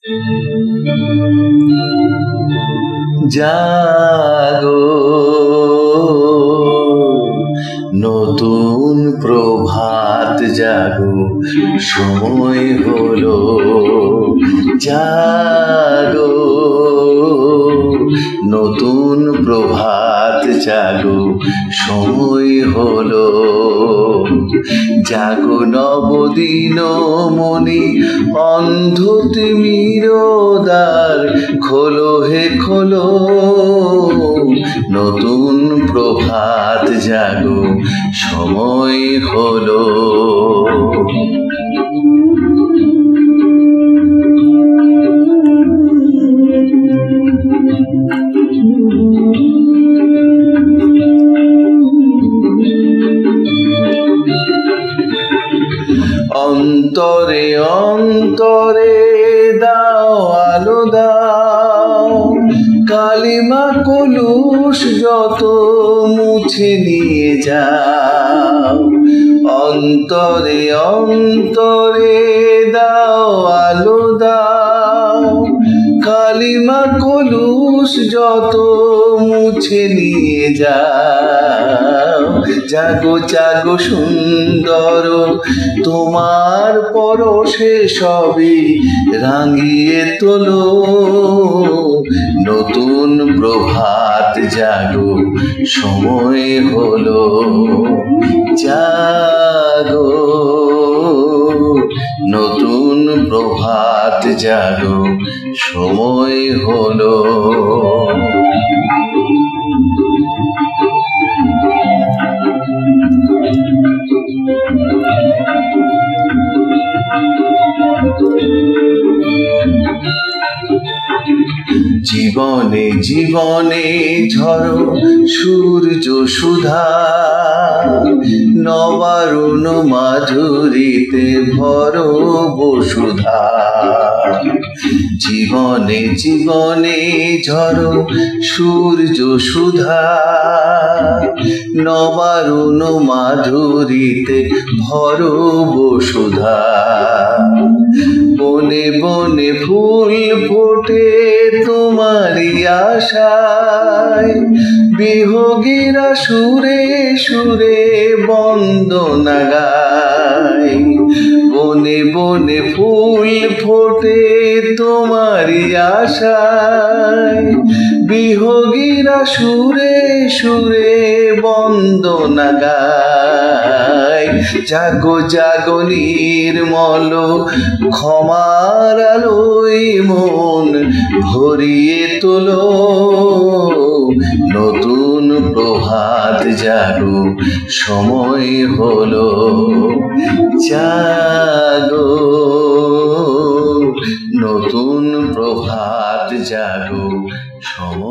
জাগো, নতুন প্রভাত জাগো, সময় হলো। জাগো, নতুন প্রভাত জাগো, সময় হলো। জাগো নবদিন মনি, অন্ধ তিমির দ্বার খোলো হে খোলো। নতুন প্রভাত জাগো, সময় হলো। অন্তরে অন্তরে দাও আলো দাও, কালিমা কলুষ যত মুছে নিয়ে যাও। অন্তরে অন্তরে দাও আলো দাও, কালিমা কলুষ যত মুছে নিয়ে যাও। জাগো জাগো সুন্দর, তোমার পরশে সবই রাঙিয়ে তোলো। নতুন প্রভাত জাগো, সময় হলো। জাগো, নতুন প্রভাত জাগো, সময় হলো। জীবনে জীবনে ঝরো সূর্য সুধা, নবারুণ মাধুরীতে ভরো বসুধা। জীবনে জীবনে ঝরো সূর্য সুধা, নবারুণ মাধুরীতে ভরো বসুধা। বনে বনে ফুল ফোটে তোমারি আশায়, বিহগীরা সুরে সুরে বন্দনা গায়। বনে বনে ফুল ফোটে তোমারি আশায়, বিহগীরা সুরে সুরে বন্দনা গায়। জাগো জাগো নির্মল, ক্ষমার আলোয় মন ভরিয়ে তোলো। নতুন প্রভাত জাগো, সময় হলো। জাগো, নতুন প্রভাত জাগো, সময়